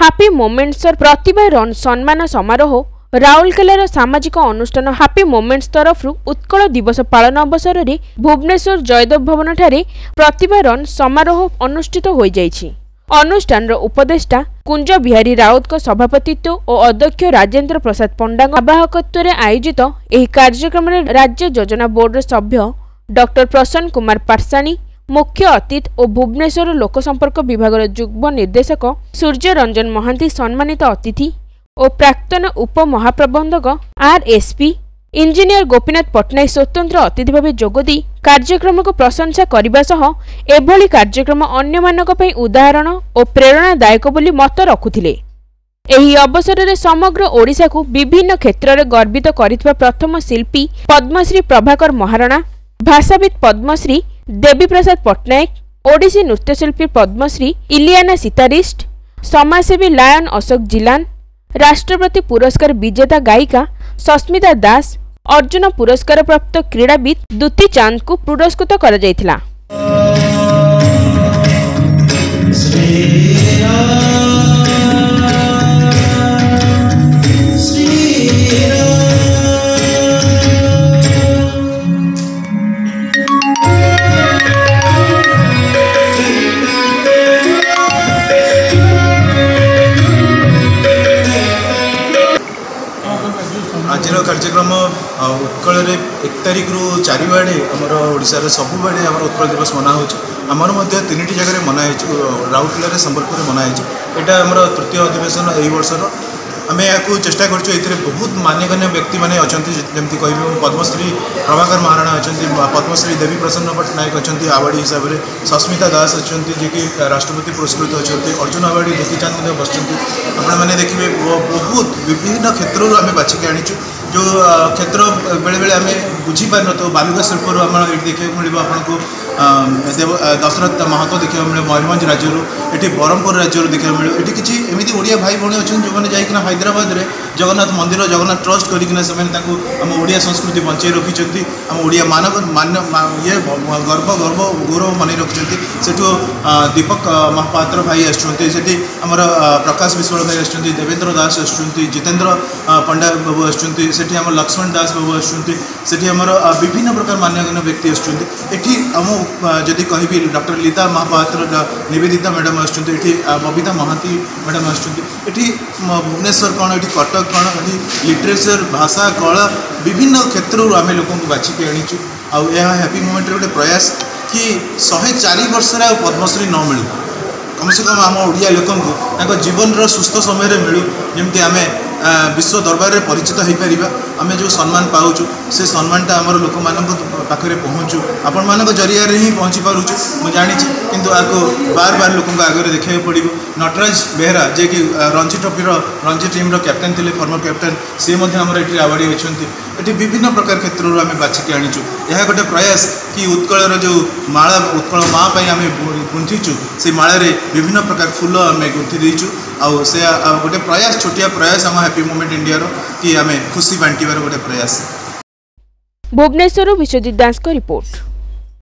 Happy moments प्रतिभा run सम्मान समारोह राउरकेलार सामाजिक अनुष्ठान हापी मोमेंट्स तरफ उत्कल दिवस पालन अवसर में भुवनेश्वर जयदेव भवन ठारे प्रतिभा रन समारोह अनुष्ठित हो जाइछि। अनुष्ठान उपदेष्टा कुंज बिहारी राउत सभापतित्व और अध्यक्ष राजेंद्र प्रसाद पंडा आवाहकत्व आयोजित यह कार्यक्रम में राज्य योजना बोर्ड सभ्य डॉक्टर प्रसन्न कुमार पाटसाणी मुख्य अतिथि और भुवनेश्वर लोकसंपर्क विभाग युग्म निर्देशक सूर्य रंजन महांती सम्मानित अतिथि और प्राक्तन उप महाप्रबंधक आरएसपी इंजीनियर गोपीनाथ पट्टनायक स्वतंत्र अतिथि भाव जोगदी कार्यक्रम को प्रशंसा करने सह एभली कार्यक्रम अन्य मानक पई उदाहरण और प्रेरणादायक बोली मत रखुथिले। एही अवसर में समग्र ओडिशा को विभिन्न क्षेत्र में गर्वित करितबा प्रथम शिल्पी पद्मश्री प्रभाकर महाराणा, भाषाविद पद्मश्री देवी प्रसाद पट्टनायक, ओडिसी नृत्यशिल्पी पद्मश्री इलियाना सीतारिस्ट, समाजसेवी लायन अशोक जिलान, राष्ट्रपति पुरस्कार विजेता गायिका सस्मिता दास, अर्जुन पुरस्कार प्राप्त क्रीड़ाविद दुती चांद को पुरस्कृत करा जायथिला। आज कार्यक्रम उत्कल 1 तारिख रु 4 बाड़े आमर ओडिशा सबु बाड़े आम उत्कल दिवस मना होमर 3टी जगह मनाई राउरकेला संबलपुर मनाई यहाँ आम तृतीय अधिवेशन यही वर्षर आम या चेष्टा कर बहुत मान्यगण्य व्यक्ति मैंने अच्छा जमी कह पद्मश्री प्रभाकर महाराणा अच्छा, पद्मश्री देवी प्रसन्न पट्टनायक अच्छा आवाड़ी हिसाब से, सस्मिता दास अच्छा जी कि राष्ट्रपति पुरस्कृत अच्छा, अर्जुन आवाड़ी दुती चांद बस आपने देखिए बहुत विभिन्न क्षेत्र आम बाछिकी आनीचु जो क्षेत्र बेले बेले आम बुझीपार न बालुका शिल्पर आम ये देखा मिले आपको दशरथ महतो देखा मिले मयूरभंज राज्य ये ब्रह्मपुर राज्य देखा मिले ये किसी एमती ओडिया भाई भौणी अच्छा जो मैंने जाइना हैदराबाद में जगन्नाथ मंदिर जगन्नाथ ट्रस्ट करम ओडिया संस्कृति बचाई रखी आम ओडिया मानव ये गर्व गर्व गौरव मन रखिंट से दीपक महापात्र भाई आमर प्रकाश विश्वाल भाई आस देवेंद्र दास आस जितेंद्र पंडा बाबू आस लक्ष्मण दास बाबू आमर विभिन्न प्रकार मान्यगण्य व्यक्ति आम जदि कहि डॉक्टर लीता महापात्र निवेदिता मैडम आस बबीता महांती मैडम आस भुवनेश्वर कौन ये कटक कौन ये लिटरेचर भाषा कला विभिन्न क्षेत्र आम लोक बाछिकी आनीचु आ हैप्पी मोमेंट गोटे प्रयास कि 104 वर्ष पद्मश्री न मिलू कम से कम आम ओडिया लोक जीवन सुस्थ समय मिलू जमी आम विश्व दरबार में परिचित हो पार आम जो सम्मान पाचु से सम्मानटा आम लोक पाखे पहुँचू आपण मान जरिया ही पहुँची पार्चु मुझे जानी किंतु आपको बार बार लोक आगे देखा पड़ो। नटराज बेहरा जे कि Ranji trophy Ranji team captain थे फॉर्मर कैप्टेन सी आमर ये आवाड़ी अच्छा ये विभिन्न प्रकार क्षेत्र आम बाछिकी आनीचु यह गोटे प्रयास कि उत्कल जो माला उत्कल माँ आम गुंथिचु से माल विभिन्न प्रकार फूल आम गुंथि देचु आउ से गोटे प्रयास छोटिया प्रयास आम हैप्पी मोमेंट इंडिया कि आम खुशी बांटार गोटे प्रयास। भुवनेश्वर विश्वजित दास को रिपोर्ट।